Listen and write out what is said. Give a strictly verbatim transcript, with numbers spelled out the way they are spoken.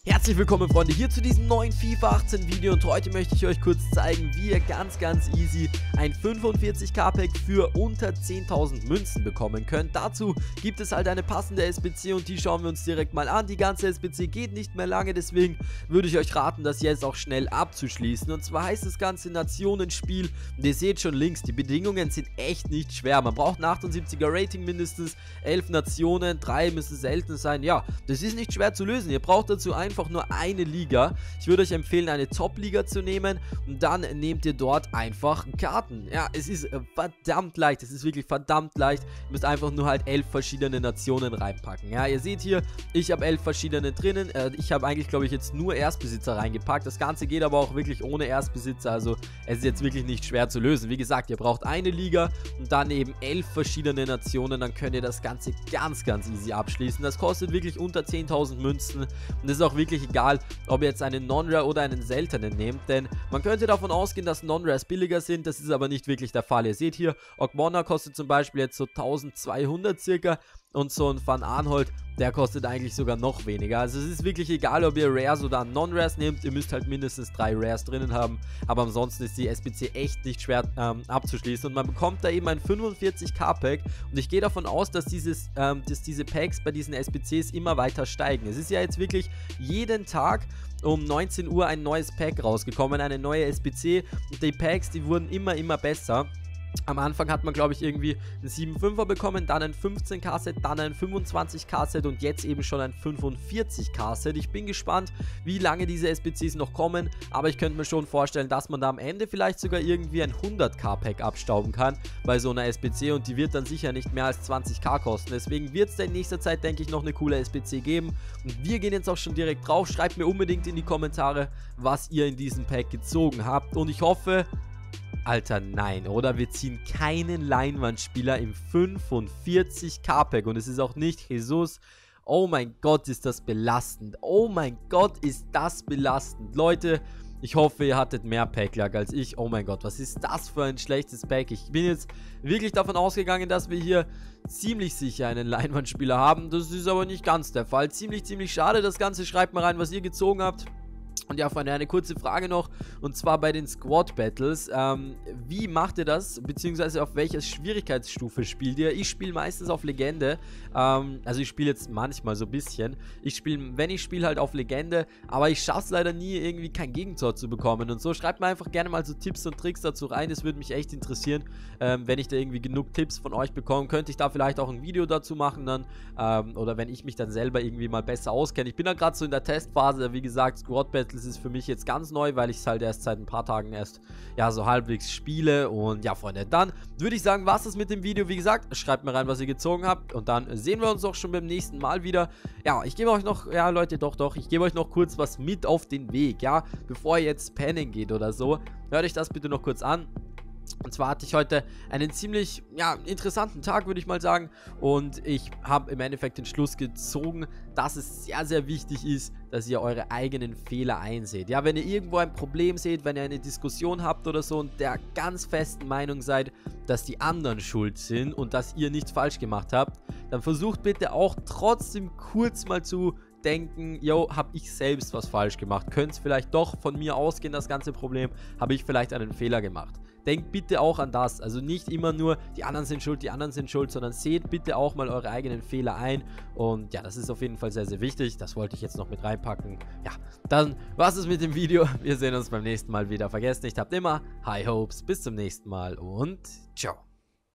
Herzlich willkommen, Freunde, hier zu diesem neuen FIFA achtzehn Video, und heute möchte ich euch kurz zeigen, wie ihr ganz ganz easy ein fünfundvierzig K Pack für unter zehntausend Münzen bekommen könnt. Dazu gibt es halt eine passende S B C und die schauen wir uns direkt mal an. Die ganze S B C geht nicht mehr lange, deswegen würde ich euch raten, das jetzt auch schnell abzuschließen. Und zwar heißt das Ganze Nationenspiel und ihr seht schon links, die Bedingungen sind echt nicht schwer. Man braucht ein achtundsiebziger Rating mindestens, elf Nationen, drei müssen selten sein. Ja, das ist nicht schwer zu lösen. Ihr braucht dazu ein einfach nur eine Liga. Ich würde euch empfehlen, eine Top-Liga zu nehmen und dann nehmt ihr dort einfach Karten. Ja, es ist verdammt leicht. Es ist wirklich verdammt leicht. Ihr müsst einfach nur halt elf verschiedene Nationen reinpacken. Ja, ihr seht hier, ich habe elf verschiedene drinnen. Äh, ich habe eigentlich, glaube ich, jetzt nur Erstbesitzer reingepackt. Das Ganze geht aber auch wirklich ohne Erstbesitzer. Also es ist jetzt wirklich nicht schwer zu lösen. Wie gesagt, ihr braucht eine Liga und dann eben elf verschiedene Nationen. Dann könnt ihr das Ganze ganz, ganz easy abschließen. Das kostet wirklich unter zehntausend Münzen und das ist auch wirklich wirklich egal, ob ihr jetzt einen Non-Rare oder einen seltenen nehmt, denn man könnte davon ausgehen, dass Non-Rares billiger sind, das ist aber nicht wirklich der Fall. Ihr seht hier, Ogmona kostet zum Beispiel jetzt so eintausendzweihundert circa und so ein Van Aanholt, der kostet eigentlich sogar noch weniger. Also es ist wirklich egal, ob ihr Rares oder Non-Rares nehmt, ihr müsst halt mindestens drei Rares drinnen haben, aber ansonsten ist die S B C echt nicht schwer ähm, abzuschließen und man bekommt da eben ein fünfundvierzig K Pack und ich gehe davon aus, dass, dieses, ähm, dass diese Packs bei diesen S B Cs immer weiter steigen. Es ist ja jetzt wirklich jeden Tag um neunzehn Uhr ein neues Pack rausgekommen, eine neue S B C und die Packs, die wurden immer, immer besser. Am Anfang hat man, glaube ich, irgendwie ein sieben fünfer bekommen, dann ein fünfzehn K Set, dann ein fünfundzwanzig K Set und jetzt eben schon ein fünfundvierzig K Set. Ich bin gespannt, wie lange diese S B Cs noch kommen, aber ich könnte mir schon vorstellen, dass man da am Ende vielleicht sogar irgendwie ein hundert K Pack abstauben kann bei so einer S B C und die wird dann sicher nicht mehr als zwanzig K kosten. Deswegen wird es da in nächster Zeit, denke ich, noch eine coole S B C geben und wir gehen jetzt auch schon direkt drauf. Schreibt mir unbedingt in die Kommentare, was ihr in diesem Pack gezogen habt und ich hoffe... Alter, nein, oder? Wir ziehen keinen Leinwandspieler im fünfundvierzig K Pack und es ist auch nicht Jesus. Oh mein Gott, ist das belastend. Oh mein Gott, ist das belastend. Leute, ich hoffe, ihr hattet mehr Pack-Luck als ich. Oh mein Gott, was ist das für ein schlechtes Pack? Ich bin jetzt wirklich davon ausgegangen, dass wir hier ziemlich sicher einen Leinwandspieler haben. Das ist aber nicht ganz der Fall. Ziemlich, ziemlich schade. Das Ganze, schreibt mal rein, was ihr gezogen habt. Und ja, Freunde, eine kurze Frage noch, und zwar bei den Squad Battles, ähm, wie macht ihr das, beziehungsweise auf welcher Schwierigkeitsstufe spielt ihr? Ich spiele meistens auf Legende, ähm, also ich spiele jetzt manchmal so ein bisschen, ich spiele, wenn ich spiele halt auf Legende, aber ich schaffe es leider nie, irgendwie kein Gegentor zu bekommen und so. Schreibt mir einfach gerne mal so Tipps und Tricks dazu rein, das würde mich echt interessieren, ähm, wenn ich da irgendwie genug Tipps von euch bekomme, könnte ich da vielleicht auch ein Video dazu machen dann, ähm, oder wenn ich mich dann selber irgendwie mal besser auskenne. Ich bin da gerade so in der Testphase, wie gesagt, Squad Battles ist für mich jetzt ganz neu, weil ich es halt erst seit ein paar Tagen erst, ja, so halbwegs spiele. Und ja, Freunde, dann würde ich sagen, was ist mit dem Video. Wie gesagt, schreibt mir rein, was ihr gezogen habt und dann sehen wir uns auch schon beim nächsten Mal wieder. Ja, ich gebe euch noch, ja, Leute, doch, doch, ich gebe euch noch kurz was mit auf den Weg, ja, bevor ihr jetzt pennen geht oder so. Hört euch das bitte noch kurz an. Und zwar hatte ich heute einen ziemlich, ja, interessanten Tag, würde ich mal sagen. Und ich habe im Endeffekt den Schluss gezogen, dass es sehr, sehr wichtig ist, dass ihr eure eigenen Fehler einseht. Ja, wenn ihr irgendwo ein Problem seht, wenn ihr eine Diskussion habt oder so und der ganz festen Meinung seid, dass die anderen schuld sind und dass ihr nichts falsch gemacht habt, dann versucht bitte auch trotzdem kurz mal zu denken, yo, habe ich selbst was falsch gemacht? Könnte es vielleicht doch von mir ausgehen, das ganze Problem? Habe ich vielleicht einen Fehler gemacht? Denkt bitte auch an das, also nicht immer nur, die anderen sind schuld, die anderen sind schuld, sondern seht bitte auch mal eure eigenen Fehler ein und ja, das ist auf jeden Fall sehr, sehr wichtig, das wollte ich jetzt noch mit reinpacken. Ja, dann war's es mit dem Video, wir sehen uns beim nächsten Mal wieder, vergesst nicht, habt immer High Hopes, bis zum nächsten Mal und ciao.